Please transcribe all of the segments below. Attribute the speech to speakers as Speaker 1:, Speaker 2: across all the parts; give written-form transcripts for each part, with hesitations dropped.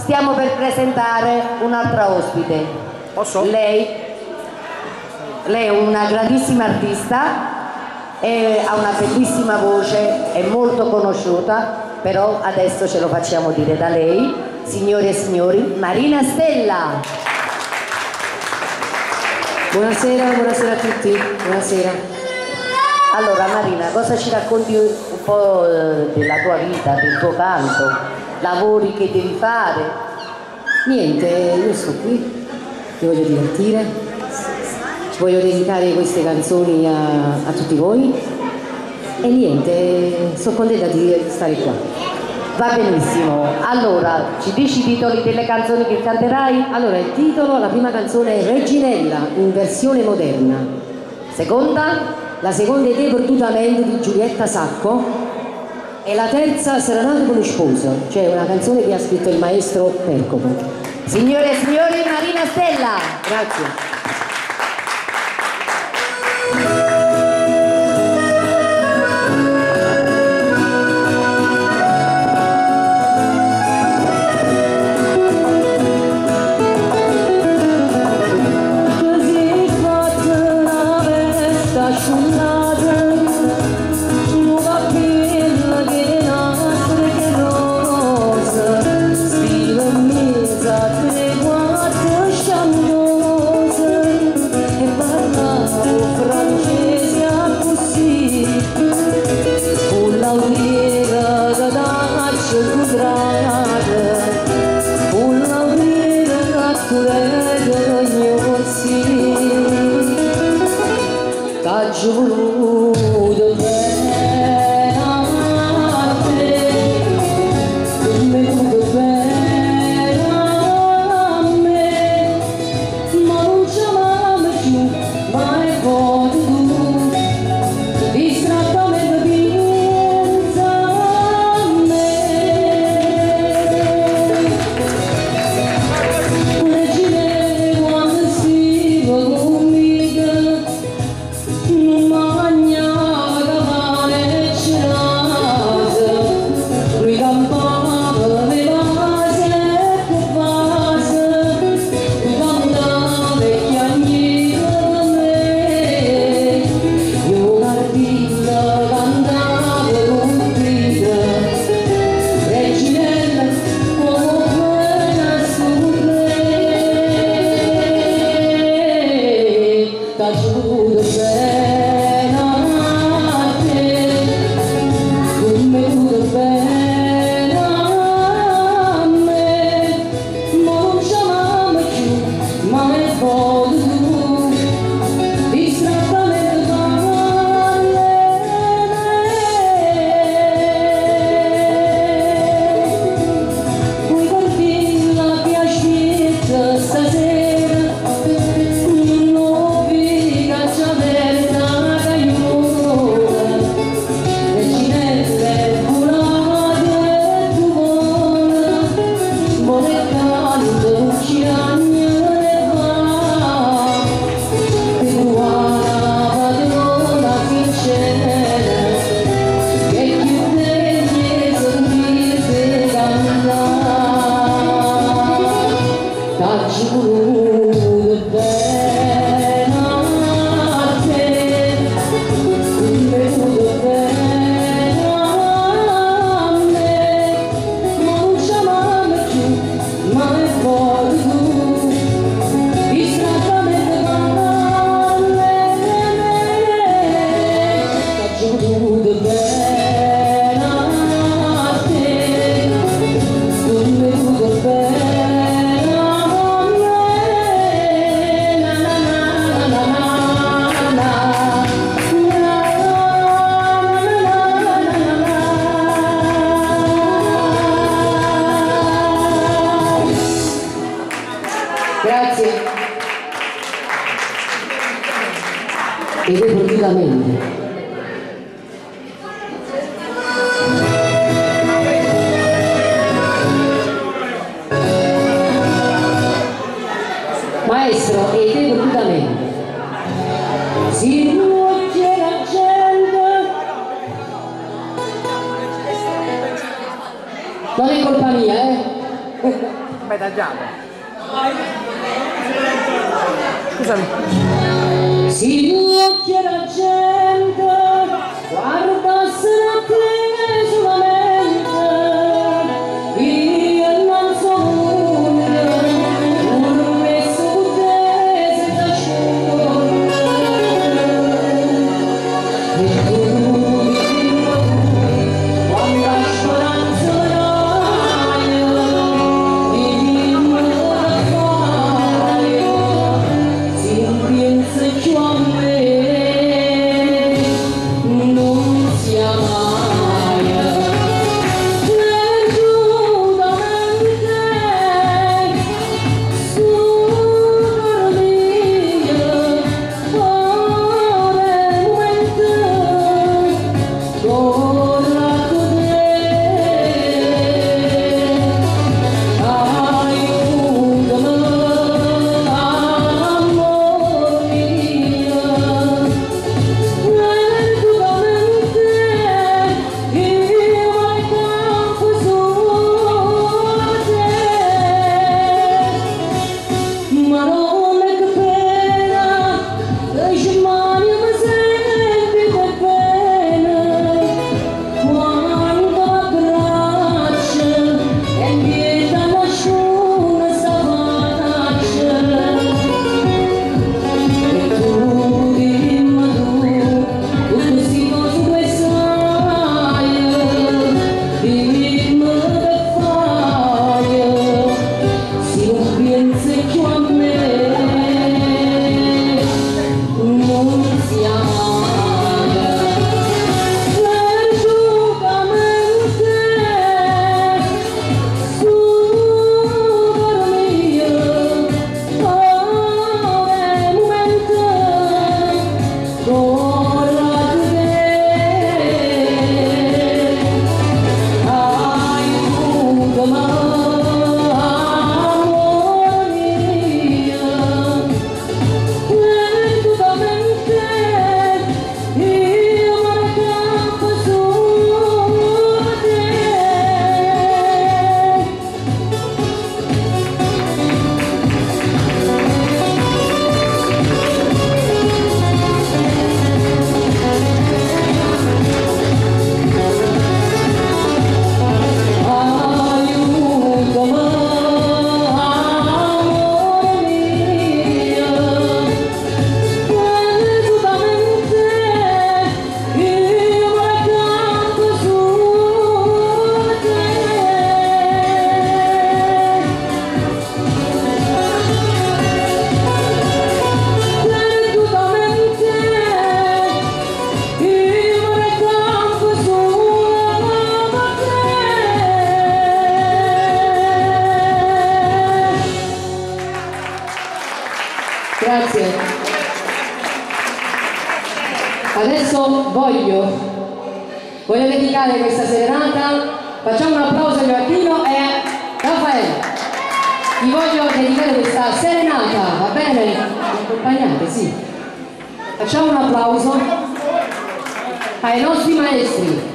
Speaker 1: stiamo per presentare un'altra ospite.
Speaker 2: Posso?
Speaker 1: Lei è una grandissima artista, ha una bellissima voce, è molto conosciuta, però adesso ce lo facciamo dire da lei. Signore e signori, Marina Stella.
Speaker 3: Buonasera, buonasera a tutti, buonasera.
Speaker 1: Allora Marina, cosa ci racconti un po' della tua vita, del tuo canto, lavori che devi fare?
Speaker 3: Niente, io sto qui, mi voglio divertire, voglio dedicare queste canzoni a tutti voi e niente, sono contenta di stare qua.
Speaker 1: Va benissimo, allora ci dici i titoli delle canzoni che canterai?
Speaker 3: Allora, il titolo, la prima canzone è Reginella, in versione moderna.
Speaker 1: Seconda?
Speaker 3: La seconda è Te perdutamente di Giulietta Sacco e la terza Serenata con lo sposo, cioè una canzone che ha scritto il maestro Percopo.
Speaker 1: Signore e signori, Marina Stella.
Speaker 3: Grazie. Maestro, e te perdutamente. Si muove la gente. Non è colpa mia,
Speaker 2: Vabbè, tagliamo. Scusami.
Speaker 3: Si muocchia la gente, guardasse la te solamente, io non so nulla, non ho messo te senza scegliere, e tu mi quando la speranza raia, e non la fai, si pensa più a me, non sia mai perdutamente su per mia, ora momento torna con Grazie. Adesso voglio dedicare questa serenata, facciamo un applauso a Gioacchino e Raffaele. Vi voglio dedicare questa serenata, va bene? Accompagnate, sì. Facciamo un applauso ai nostri maestri.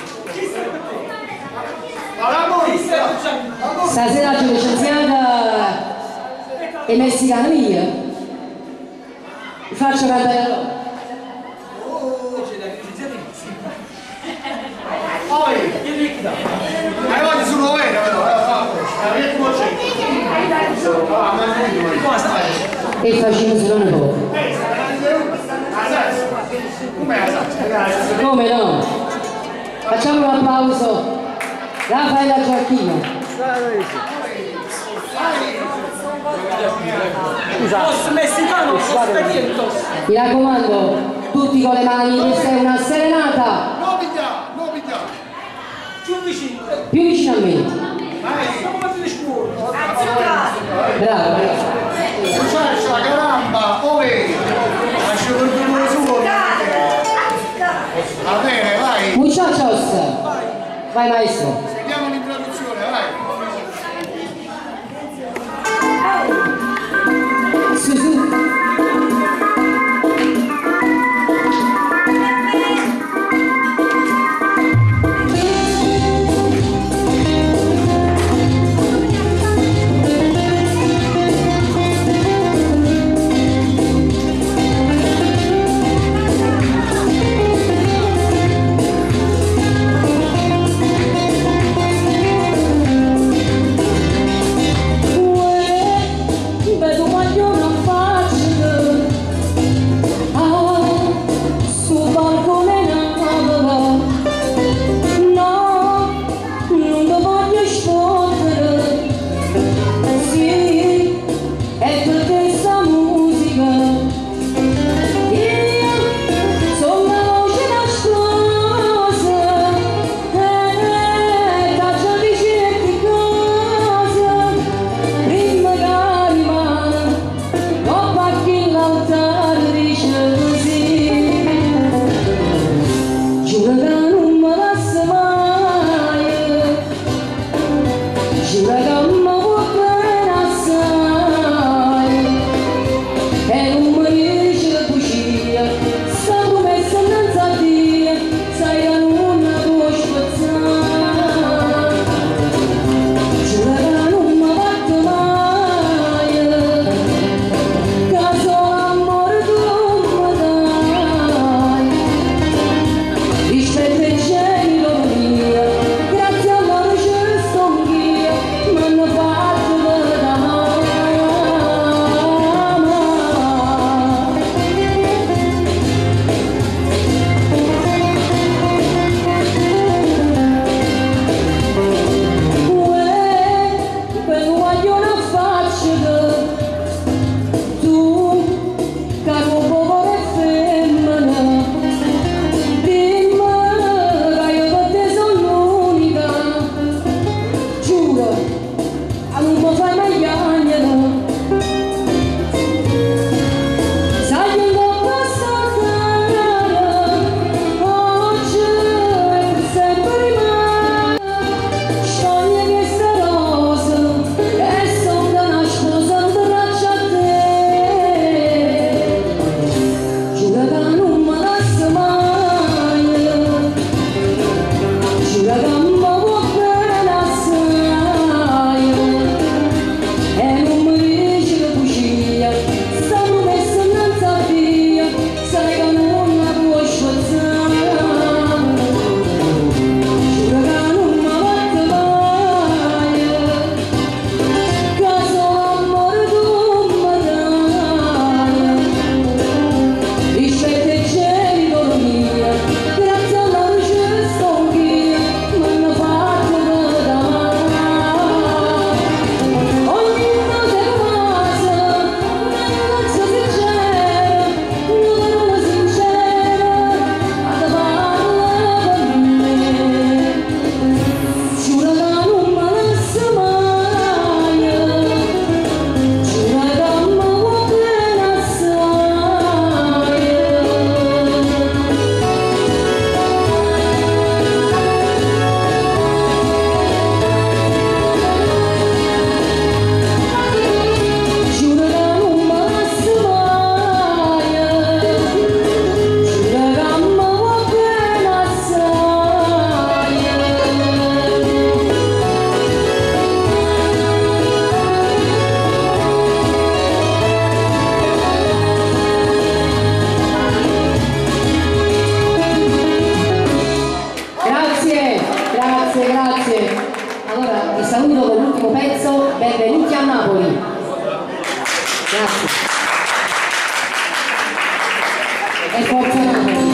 Speaker 3: Stasera c'è licenziata e messicana mia. Vi faccio cantare loro. E facciamo solo un po'. Come no? Facciamo un applauso Raffaele a Gioacchino. Mi raccomando, tutti con le mani, questa è una serenata. Più vicino a me. Bravo.
Speaker 4: La caramba, va bene, vai.
Speaker 3: Muchachos. Vai maestro.
Speaker 4: Seguiamo l'introduzione, vai.
Speaker 3: Su, su. Benvenuti a Napoli. Grazie. E forza Napoli.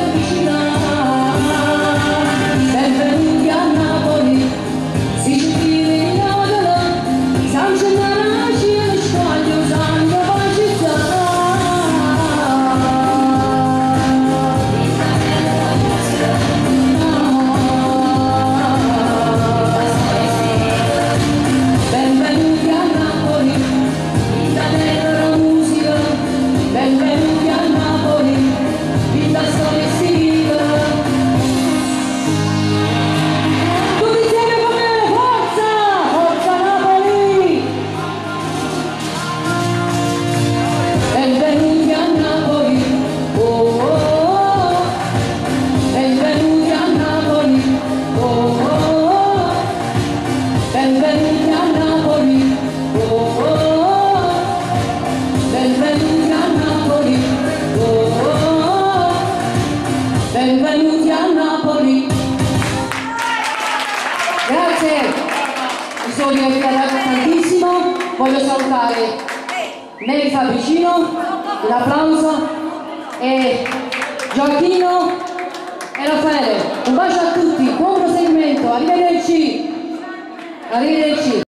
Speaker 2: Benvenuti a Napoli, Sicilia.
Speaker 3: benvenuti a Napoli, oh, oh, oh. Benvenuti a Napoli, oh, oh, oh. Benvenuti a Napoli. Grazie, mi sono divertita tantissimo, voglio salutare Neri Fabricino, un applauso, e Gioacchino e Raffaele, un bacio a tutti, buon proseguimento, arrivederci. Arrivederci.